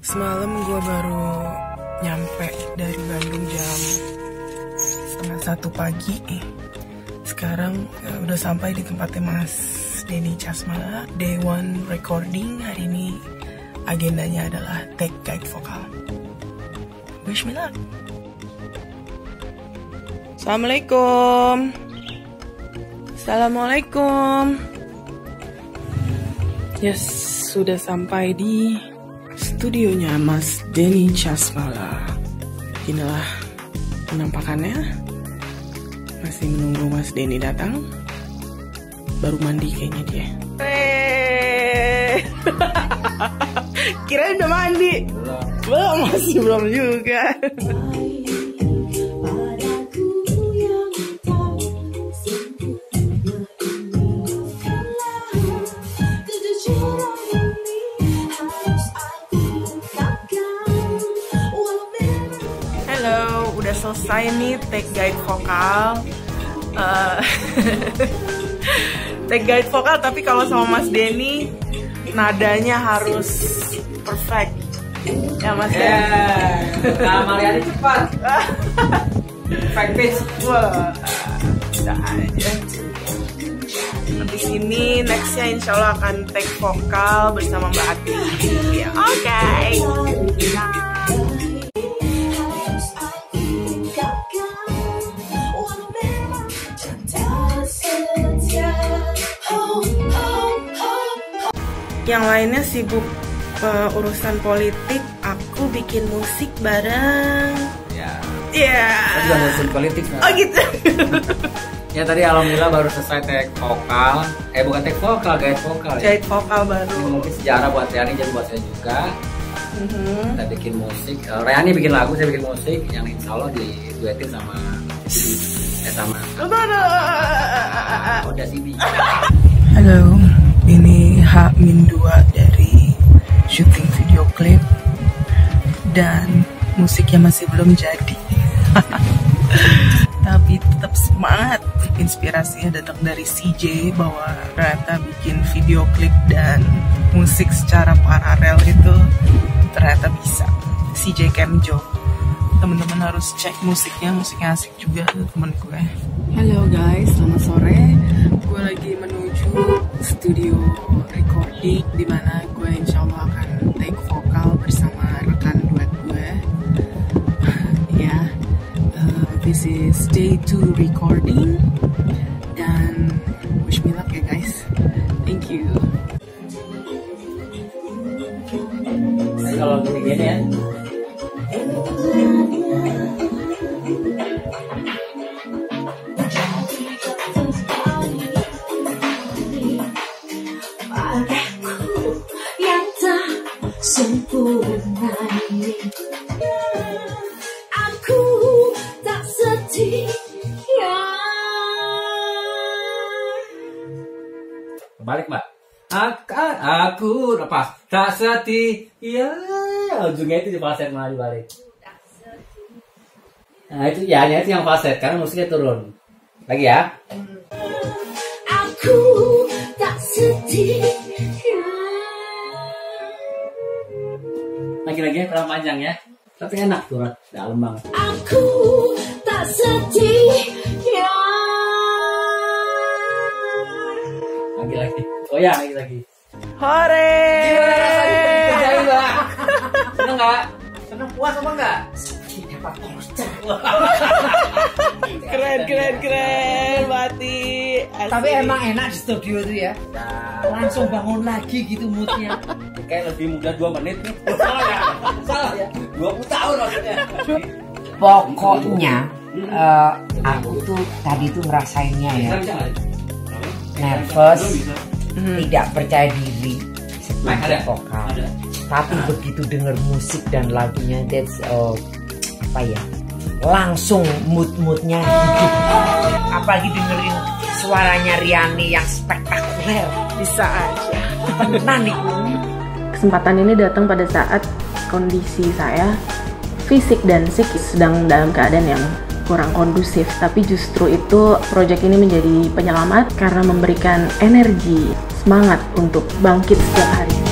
Semalam gue baru nyampe dari Bandung jam 1:30 pagi. Sekarang udah sampai di tempatnya Mas Denny Casmala. Day 1 recording. Hari ini agendanya adalah take guide vokal. Wish me luck. Assalamualaikum. Assalamualaikum. Yes, sudah sampai di studionya Mas Denny Casmala. Inilah penampakannya. Masih menunggu Mas Denny datang. Baru mandi kayaknya dia. Kirain udah mandi. Belum, masih belum juga. Udah selesai nih take guide vokal. Take guide vokal, tapi kalau sama Mas Denny nadanya harus perfect. Ya Mas Denny. Nah, Mariani cepat. Perfect pitch. Wah, udah aja. Habis ini nextnya insya Allah akan take vokal bersama Mbak Ati. Oke. Yang lainnya sibuk urusan politik, aku bikin musik bareng. Ya. Iya. Saya juga ngurusin politik. Oh gitu. Ya tadi alhamdulillah baru selesai take vokal. Bukan take vokal, guide vokal. Guide vokal baru. Ini mungkin sejarah buat Reani, jadi buat saya juga. Kita bikin musik. Reani bikin lagu, saya bikin musik. Yang insya Allah diduetin sama Oda Sibi. Halo. Ini H-2 dari syuting video klip dan musiknya masih belum jadi. Tapi tetap semangat. Inspirasinya datang dari CJ bahwa ternyata bikin video klip dan musik secara paralel itu ternyata bisa. CJ Kemjo. Teman-teman harus cek musiknya asik juga temen gue. Halo guys, selamat sore. Gue lagi menuju studio recording di mana gue insya Allah akan take vokal bersama rekan duet gue. This is day 2 recording dan wish me luck ya guys. Thank you. Kalau gini ya. Sempurna ini aku tak setia. Balik Mbak. Aku lepas tak setia. Ujungnya itu di falset malah dibalik. Nah itu ya, itu yang falset karena musiknya turun. Lagi ya. Aku tak setia. Lagi-lagi kurang panjang ya. Tapi enak tuh, dalam banget. Aku tak setia. Lagi-lagi. Oh ya, lagi-lagi. Hore. Gimana rasanya kerjain, Mbak? Seneng nggak? Seneng, puas apa nggak? Dapat voucher. Keren, Bati. Tapi emang enak di studio itu ya. Langsung bangun lagi gitu moodnya. Kayak lebih muda 2 menit nih. Salah ya. 20 tahun maksudnya. Pokoknya aku tuh tadi tuh ngerasainnya ya, nervous, tidak percaya diri sebelum vokal. Tapi begitu denger musik dan lagunya, that's langsung moodnya hidup. Apalagi dengerin suaranya Riani yang spektakuler. Bisa aja. Tenang nih. Kesempatan ini datang pada saat kondisi saya fisik dan psikis sedang dalam keadaan yang kurang kondusif, tapi justru itu proyek ini menjadi penyelamat karena memberikan energi, semangat untuk bangkit setiap hari.